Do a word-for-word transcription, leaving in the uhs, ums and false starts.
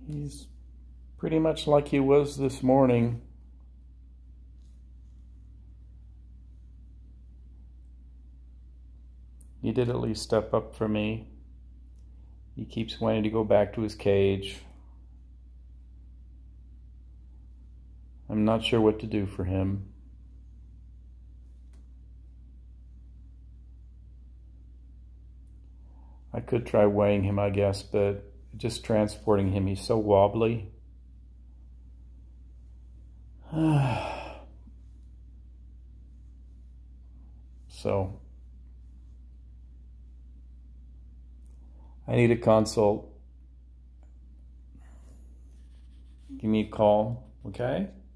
He's pretty much like he was this morning. He did at least step up for me. He keeps wanting to go back to his cage. I'm not sure what to do for him. I could try weighing him, I guess, but just transporting him, he's so wobbly. So, I need a consult. Give me a call, okay?